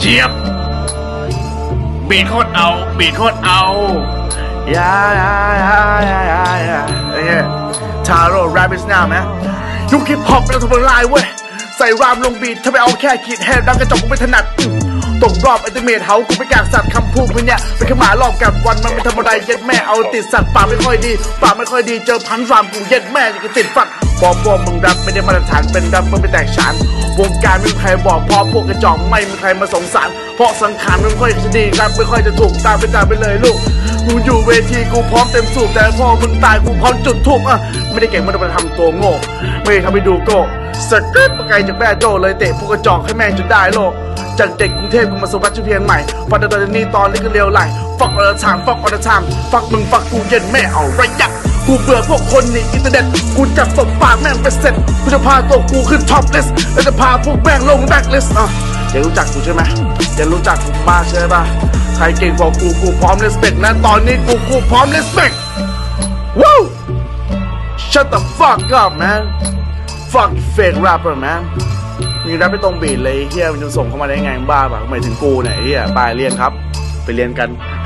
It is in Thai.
เจี๊ยบบีทโคตรเอาบีทโคตรเอาทาโร่แรปอิสนาวไหมยุคฮิปฮอปเป็นทุบลายเว้ยใส่รามลงบีทถ้าไปเอาแค่ขีดแฮดังกระจกกูไม่ถนัดตกรอบอัลติเมทเฮากูไปกากสัตว์คำพูดมึงเนี่ยเป็นขมารอบกับวันมันไม่ทำอะไรเย็ดแม่เอาติดสัตว์ปากไม่ค่อยดีปากไม่ค่อยดีเจอพันรามกูเย็ดแม่จะติดฟันบอกพวกมึงรับไม่ได้มาตรฐานเป็นรับมึงไปแตกฉานวงการไม่มีใครบอกเพราะพวกกระจอกไม่มีใครมาสงสารเพราะสังขารไม่ค่อยจะดีครับไม่ค่อยจะถูกตามไปเลยลูกกูอยู่เวทีกูพร้อมเต็มสูบแต่พอมึงตายกูพร้อมจุดทูบไม่ได้เก่งไม่ได้มาทำตัวโง่ไม่ได้ทำให้ดูโก้สกัดมาไกลจากแม่โจเลยเตะพวกกระจอกให้แม่งจนได้โลกจากเด็กกรุงเทพกูมาสู่วัดชุมเพียงใหม่ฟันตอนนี้ตอนนี้ก็เร็วไหลฟักออร์ทามฟักออร์ทามฟักมึงฟักกูเย็นแม่เอาระยะกูเบื่อพวกคนในอินเทอร์เน็ตกูจับตบปากแม่งไปเสร็จกูจะพาตัวกูขึ้นท็อปลิสต์แล้วจะพาพวกแม่งลงแบ็คลิสต์อยากรู้จักกูใช่ไหมอยากรู้จักกูบ้าใช่ปะใครเก่งกว่ากูพร้อมเลสเปกนะตอนนี้กูพร้อมเลสเปกวู้ shut the fuck up man fuck fake rapper man มีแรปไม่ตรงบีทเลยเฮียมันจะส่งเข้ามาได้ไงบ้าปะหมายถึงกูเนี่ยเฮียไปเรียนครับไปเรียนกัน